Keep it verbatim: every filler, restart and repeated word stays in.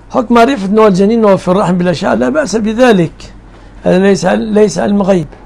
حكم معرفة نوع الجنين وهو في الرحم بالأشعة لا بأس بذلك، هذا ليس ليس علم غيب.